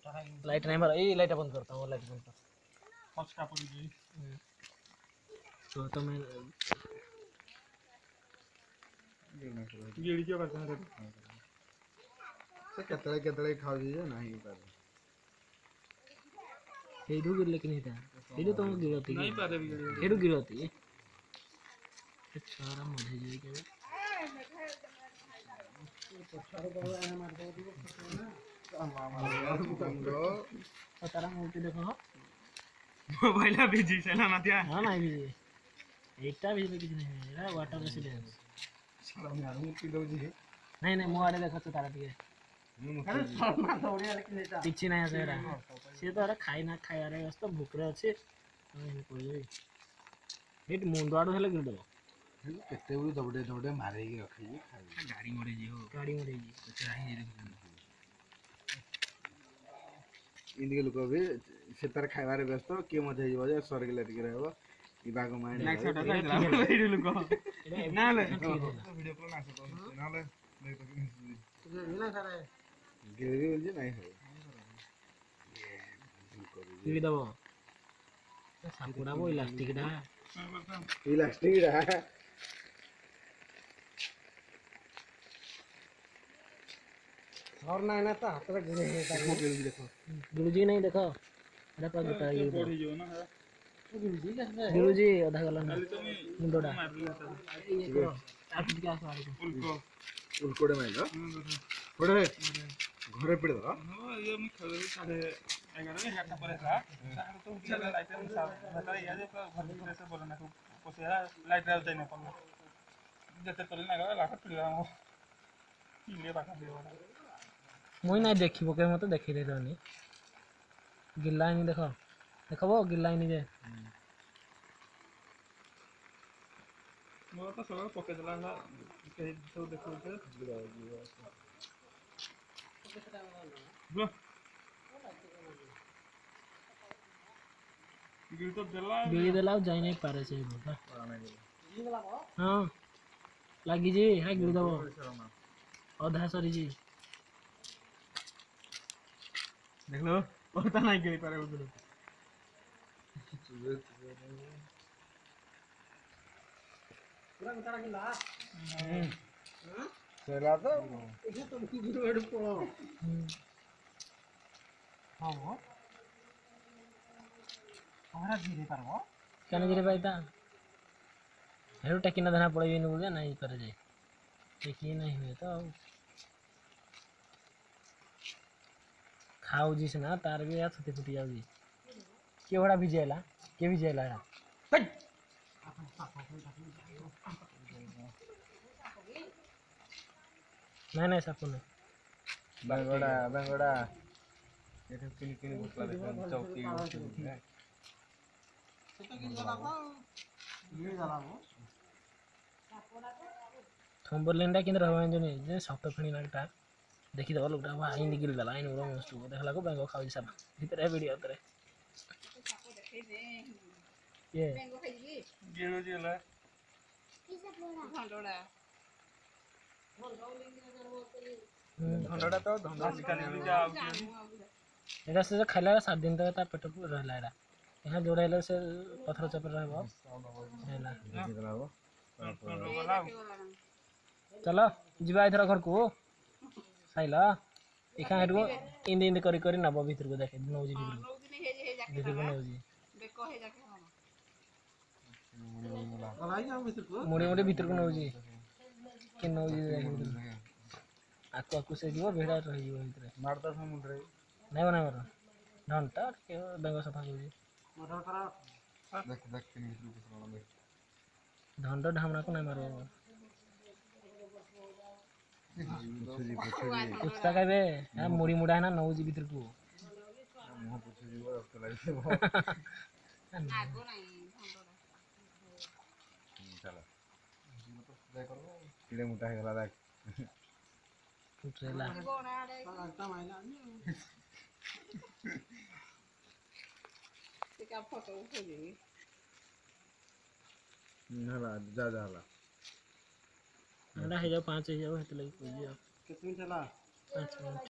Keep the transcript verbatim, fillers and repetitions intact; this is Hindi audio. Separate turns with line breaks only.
लाइट नहीं मार ए लाइट बंद करता हूं लाइट बंद कर
पचका पड़ी गई
तो तो मैं
गेड़ी क्यों करता है
से केतले केतले खाऊ जी नहीं पर
हेडू गिर लेकिन नहीं था हेडू तो गिरती
नहीं पारे भी गेड़ी
हेडू गिरती है सारा मुझे जी के तो सारा बाबा है मार दो ना तारा मूर्ति देखो
मोबाइल बिजी चला ना दिया
हां नहीं बिजी एटा बिजी किछ नहीं है वाटर रेसिडेंस
सारा मार मूर्ति दो जी
नहीं नहीं मोबाइल देखो तो तारा ठीक
अरे सारा दौड़िया लेकिन एटा
किछ नहीं है रे से तो अरे खाई ना खाई अरे बस तो भूख रे अछि नहीं कोई हिट मुंडवाडो हेले गिर दो
केते भी दौड़े दौड़े मारे की रखी जी खाई
गाड़ी मरे जी हो
गाड़ी मरे जी
कुछ रही जी
इंदी लोक भी से तार खाइबारे व्यस्त के मधे जीव जे स्वर्ग लेट के रहबो ई बाग माइंड
लाइक शॉट है वीडियो लोग ना ले
वीडियो कॉल ना सको ना ले नहीं तो तुझे बिना करे गिरी बोल जे नहीं है
पीड़ी दबो सापुड़ा वो इलास्टिक डा
इलास्टिक रहा और ना ना तो हाथ में गिरे है देखो
गुरुजी नहीं देखो अरे पर बता ये
बॉडी जो ना है
गुरुजी कैसे गुरुजी आधा गलन मुंडोड़ा ये करो आप क्या सवाल को
उनको
उल्कोड़े में लो पड़े घरे पड़े दो
हां ये मैं खबर साढ़े ग्यारह घंटा पर था साढ़े तो चला लाइट में साहब बता यार ये घर में से बोलना तो पोसेरा लाइट रहता है ना पर जते कर ना गला लाख पिला हम ले बाका दे
मुई नहीं देखिबो के मत देखि दे रहनी गिल्ला नहीं देखो देखबो गिल्ला नहीं जे
मोर तो सब पके दला ना के तो देखो के लो गिर तो दला
बिली देलाओ जाई नहीं पारे से बोला हां लागी जी हां गिर दबो आधा सरी जी
देख लो और ता नहीं गिर पारे उधर
पूरा उतारा गिला हां
चला तो
ये तो गिरो हेड पड़ो हां वो हमरा गिरे पारबो केन गिरे पाइता हेडू टेकिना धना पड़े न बोले नहीं करे जाए टेकी नहीं हुए तो खाऊ जी से ना तार भी या छुटी फुटी जाऊ जी के बड़ा भिजेला के भिजेला यार नहीं नहीं साफो नहीं
बंगोड़ा बंगोड़ा ये तो किन किन बुकला देखो चौकी है
तो किन जला को ये जला वो थंबरलैंड किन रहवन जने जे सफ्ट फणी लागटा देखि दो लोगटा बा इन गिल दला इन उरो मस्त देखला को बेंगो खाउ सब भीतर है वीडियो उतरे ये
बेंगो खाइली
गिरो जेला
भंडोड़ा
धंडा तो धंडा निकाली जा
एटा से खाइला सात दिन तक ता पेट रहला एटा यहां जोड़ैले से पत्थर चपर रहबो हैला चलो जीवा इधर घर को साइला इखा हेडगो इंद इंद करी करी नबो भीतर को देखे नौजी भीतर
नौ दिन हे हे जाके
भीतर को नौजी
बेको हे जाके हम
मुड़ी मुड़ी भीतर को नौजी के नौजी देखे आको आको से जीव भेड़ा रही जीव भीतर
मारता समुद्र
नहीं बना मारो घंटा के बेंगो सफा होजी
मटर करा देख देख के निकल के सुना दे
धंडो ढामना को नहीं मारो
पुछुजी पुछुजी
कुछ तक बे हां मुड़ी मुड़ा है ना नौजी भीतर को
मुंह पुछुजी वो रक्त लगे
आगो नहीं भंडोड़ा
चलो देख करो कीड़े मोटा है गला देख
फुटरेला
गोना रे
लगता माइला
ते का फोटो उठेली
नला जा जा ला
एटा हे जाओ पाँच हे जाओ हेत लगी कोई जाओ
कितनी चला
पाँच मिनट